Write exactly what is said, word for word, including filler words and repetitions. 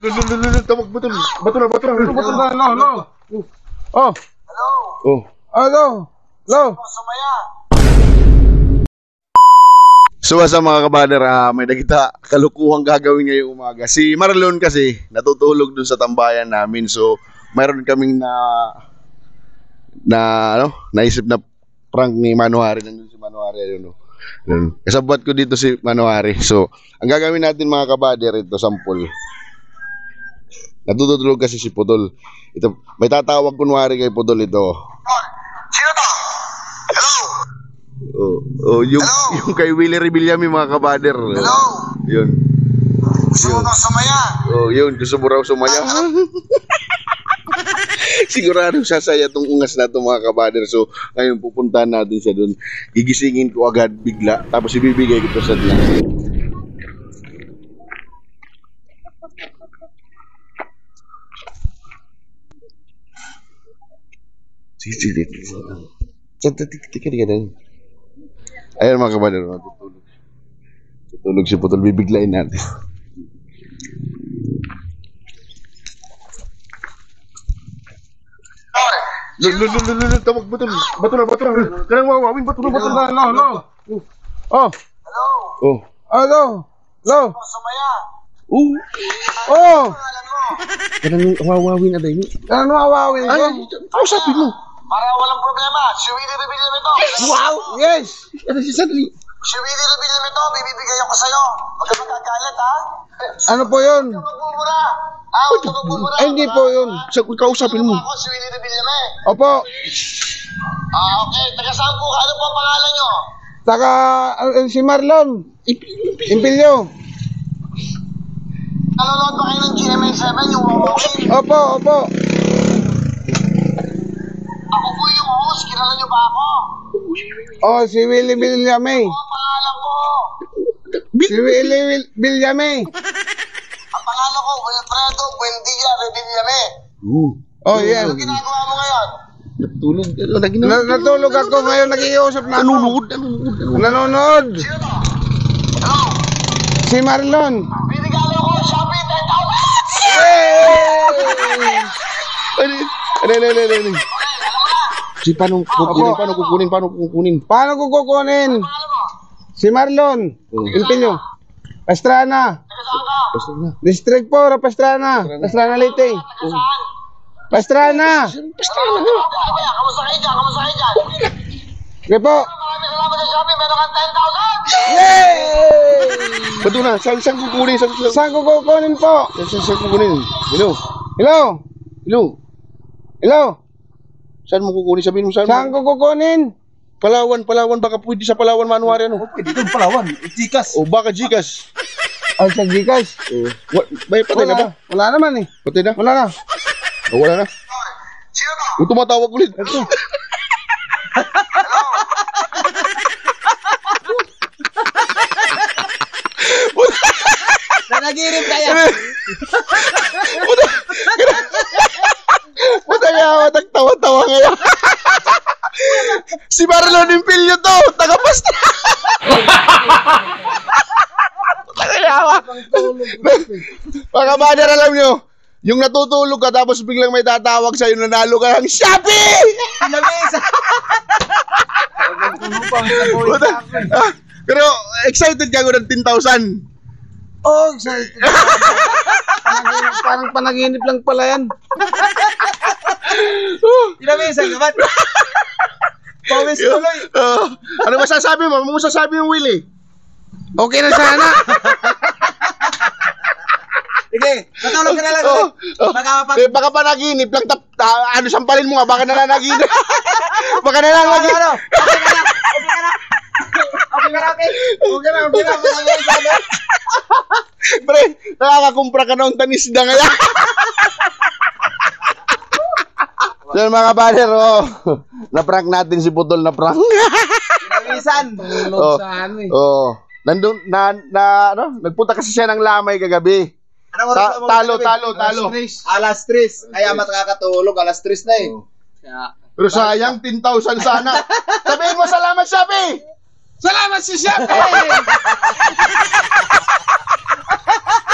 Tawag bato na, bato na, bato na, bato na, Hello, hello. Oh. Hello. Oh. Hello. Hello. Sumaya. So sa mga kabader, uh, may nakita kalukuhang gagawin ngayong umaga. Si Marlon kasi natutulog dun sa tambayan namin. So mayroon kaming na na ano, naisip na prank ni Manuhari. Nandun si Manuhari, ano. Kasabot ko dito si Manuhari. So ang gagawin natin mga kabader, ito sample. Natutulog kasi si Putol. Ito, may tatawag kunwari kay Putol ito. Sino to? Hello. Oh, oh yung, Hello? yung kay Willie Rebillame mga kabader. Hello. Yun. Gusto mo bang sumaya? Oh, yun. Gusto mo raw sumaya. Sigurado sasaya tong ungas na itong mga kabader. So, ngayon pupuntahan natin siya dun. Gigisingin ko agad bigla. Tapos ibibigay ko ito sa dila. Sige, sige. Tika, tika, tika. Ayan mga kabader, natutulog. Tutulog si Putol, bibiglain natin. Lul, lul, lul, lul, tawag bato na, bato na, bato na. Kanang wawawin, bato na, bato na. Hello, hello. Oh. Hello. Oh. Hello. Hello. Sumaya. Oh. Oh. Pangalan mo? Kanang wawawin na dahil. Ano awawin ko? Ay, kausapin mo. Para walang problema. Si Willie Rebillame to. Wow. Yes. Ano si Sadly? Si Willie Rebillame to. Bibibigay ako sa'yo. Huwag ka magkagalit, ha? Ano po yun? Huwag ka magbubura. Ah, huwag ka magbubura. Ay, hindi po yun. Sa kausapin mo. Ako si Willie Rebillame. Opo. Ah, okay. Taga saan po? Ano po ang pangalan nyo? Saka uh, si Marlon. Impilyo. Nanonood ba kayo ng G M A seven, yung Wawawin? Opo, opo. Ako po yung host. Kilala nyo ba ako? Oh, si Willie Villame. Ano ang pangalan ko? Si Willie Will Villame. Ang pangalan ko, Wilfredo Buendia Rebillame. Oo. Oh, yan. Ano ginagawa mo ngayon? Natulog. Ano na ginawa? Na- natulog ako ngayon, nag-iusap na ako. Nanonood. Nanonood. Nanonood. Sino to? Hello? Si Marlon. Binigalo ko ng Shopee ten thousand! Hey! Ano? Ano? Ano? Ano? Ano? Si paano kukunin? Opo. Paano kukunin? Paano kukunin? Paano ko kukunin? Pangalan mo? Si Marlon. Oh. Impilyo. Pastrana. Taga saan ka? Basta na. District four, Pastrana. Pastrana Leyte. Taga saan? Pastrana. Pastrana. Okay, kamusta kayo dyan? Kamusta kayo dyan? Okay po. Maraming salamat sa Shopee. Meron kang ten thousand! Yay! Bato na. Saan saan kukunin? Saan saan? Saan ko kukunin po? Saan saan saan kukunin? Hello. Hello? Hello. Hello? Saan mo kukunin? Sabihin mo saan Saan mo? ko kukunin? Palawan, Palawan. Baka pwede sa Palawan, Manuhari, ano? Pwede doon Palawan, Gcash. O baka Gcash. Ay, sa Gcash. O, wa- may patay na ba? Wala, wala naman eh. Patay na? Wala na. O, wala na? Sino to? O, tumatawag ulit. Ito. Nanaginip kaya. Mataya, matagtawa-tawa ngayon. Si Marlon Impilyo to, taga-Pastra. Mataya. Mga kabader, alam nyo, yung natutulog ka tapos biglang may tatawag sa'yo, nanalo ka ng Shopee! Pinamisa. Puta, ah, pero excited ka ako ng ten thousand. Oh, excited. Panaginip, parang panaginip lang pala yan. Pinamisa ka ba't? Pawis tuloy. Uh, ano masasabi mo? Ano masasabi yung Willie? Okay na sana. Sige, natulog ka na lang. Oh, oh. Baka mapag... Eh, baka panaginip lang, tap, ta, ano, sampalin mo nga, baka nananaginip. Baka Ano, nananaginip. ano? Okay ka na. Okay ka na. Okay ka na, okay. Okay na, okay na. Okay na. Pre, nakakakumpra ka na ng tanisda ngayon. Yan mga baler, oh. Na-prank natin si Putol na prank. Pinamisan. Oh, sa ano eh. oh. Nandun, na, na, ano, nagpunta kasi siya ng Lamay kagabi. Ano oras Ta- na mo talo, kagabi? talo, talo. Alas tres. Kaya makakatulog. Alas tres na eh. Kaya... Pero sayang, ten thousand sana. Sabihin mo, salamat, Shopee! Salamat si Shopee!